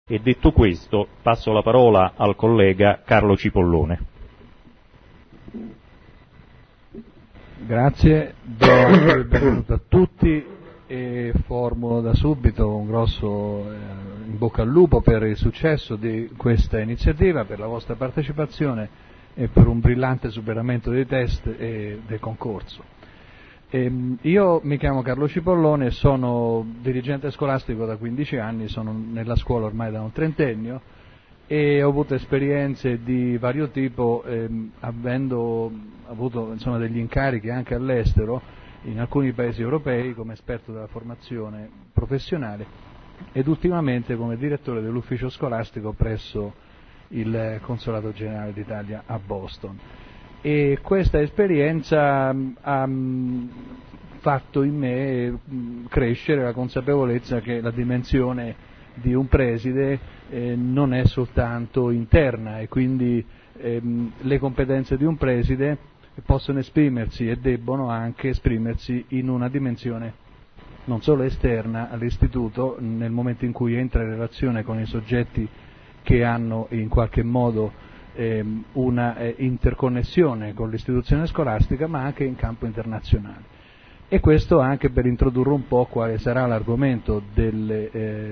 E detto questo, passo la parola al collega Carlo Cipollone. Grazie, do anche il benvenuto a tutti e formulo da subito un grosso in bocca al lupo per il successo di questa iniziativa, per la vostra partecipazione e per un brillante superamento dei test e del concorso. Io mi chiamo Carlo Cipollone, sono dirigente scolastico da 15 anni, sono nella scuola ormai da un trentennio e ho avuto esperienze di vario tipo, avendo avuto degli incarichi anche all'estero in alcuni paesi europei come esperto della formazione professionale ed ultimamente come direttore dell'ufficio scolastico presso il Consolato Generale d'Italia a Boston. E questa esperienza ha fatto in me crescere la consapevolezza che la dimensione di un preside non è soltanto interna e quindi le competenze di un preside possono esprimersi e debbono anche esprimersi in una dimensione non solo esterna all'istituto nel momento in cui entra in relazione con i soggetti che hanno in qualche modo una interconnessione con l'istituzione scolastica, ma anche in campo internazionale. E questo anche per introdurre un po' quale sarà l'argomento del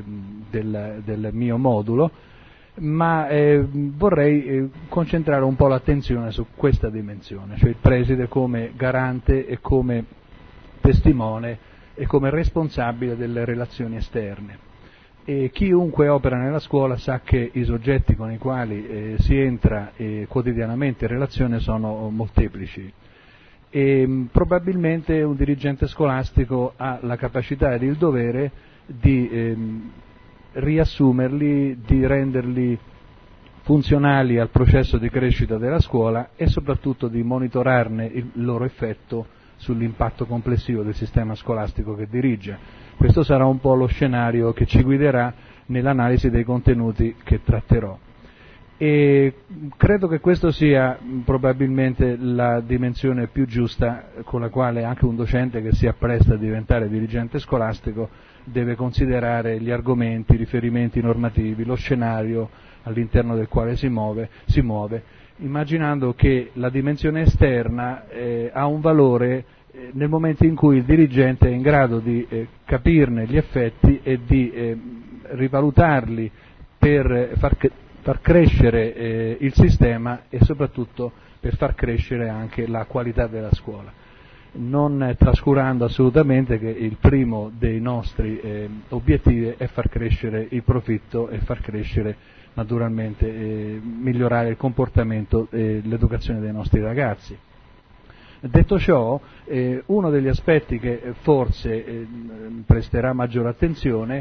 mio modulo, ma vorrei concentrare un po' l'attenzione su questa dimensione, cioè il preside come garante e come testimone e come responsabile delle relazioni esterne. E chiunque opera nella scuola sa che i soggetti con i quali si entra quotidianamente in relazione sono molteplici e probabilmente un dirigente scolastico ha la capacità ed il dovere di riassumerli, di renderli funzionali al processo di crescita della scuola e soprattutto di monitorarne il loro effetto sull'impatto complessivo del sistema scolastico che dirige. Questo sarà un po' lo scenario che ci guiderà nell'analisi dei contenuti che tratterò. E credo che questo sia probabilmente la dimensione più giusta con la quale anche un docente che si appresta a diventare dirigente scolastico deve considerare gli argomenti, i riferimenti normativi, lo scenario all'interno del quale si muove, immaginando che la dimensione esterna ha un valore nel momento in cui il dirigente è in grado di capirne gli effetti e di rivalutarli per far crescere il sistema e soprattutto per far crescere anche la qualità della scuola, non trascurando assolutamente che il primo dei nostri obiettivi è far crescere il profitto e far crescere naturalmente migliorare il comportamento e l'educazione dei nostri ragazzi. Detto ciò, uno degli aspetti che forse presterà maggiore attenzione,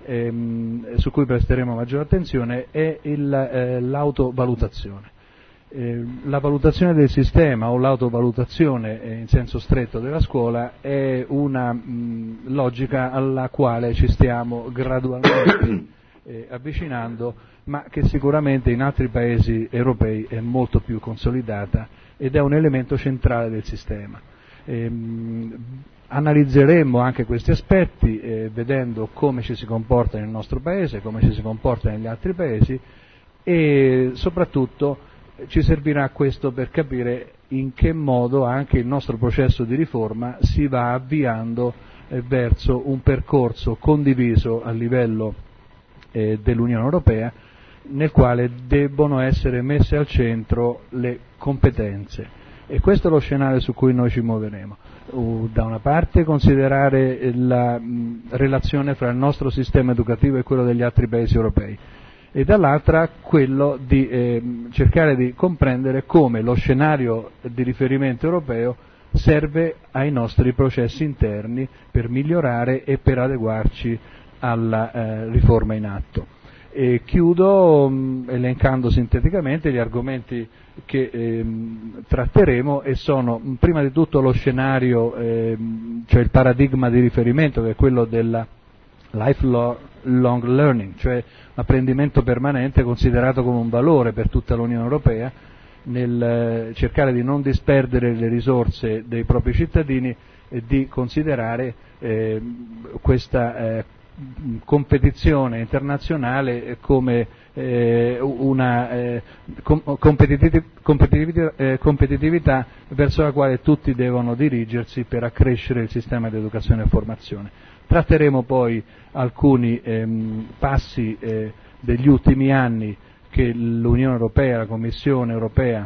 su cui presteremo maggiore attenzione, è l'autovalutazione. La valutazione del sistema o l'autovalutazione in senso stretto della scuola è una logica alla quale ci stiamo gradualmente avvicinando, ma che sicuramente in altri paesi europei è molto più consolidata ed è un elemento centrale del sistema. Analizzeremo anche questi aspetti vedendo come ci si comporta nel nostro paese, come ci si comporta negli altri paesi e soprattutto ci servirà questo per capire in che modo anche il nostro processo di riforma si va avviando verso un percorso condiviso a livello dell'Unione Europea nel quale debbono essere messe al centro le competenze e questo è lo scenario su cui noi ci muoveremo. Da una parte considerare la relazione fra il nostro sistema educativo e quello degli altri paesi europei e dall'altra quello di cercare di comprendere come lo scenario di riferimento europeo serve ai nostri processi interni per migliorare e per adeguarci alla riforma in atto. E chiudo elencando sinteticamente gli argomenti che tratteremo e sono prima di tutto lo scenario, cioè il paradigma di riferimento che è quello della lifelong learning, cioè l'apprendimento permanente considerato come un valore per tutta l'Unione Europea nel cercare di non disperdere le risorse dei propri cittadini e di considerare questa competizione internazionale come una competitività verso la quale tutti devono dirigersi per accrescere il sistema di educazione e formazione. Tratteremo poi alcuni passi degli ultimi anni che l'Unione Europea, la Commissione Europea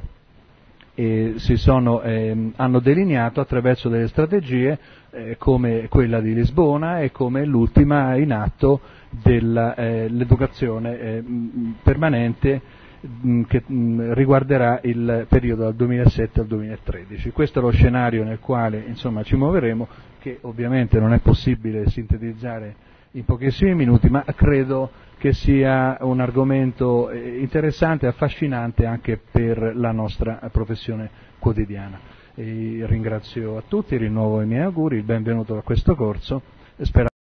hanno delineato attraverso delle strategie come quella di Lisbona e come l'ultima in atto dell'educazione permanente che riguarderà il periodo dal 2007 al 2013. Questo è lo scenario nel quale ci muoveremo, che ovviamente non è possibile sintetizzare in pochissimi minuti, ma credo che sia un argomento interessante e affascinante anche per la nostra professione quotidiana. Ringrazio a tutti, rinnovo i miei auguri, il benvenuto a questo corso.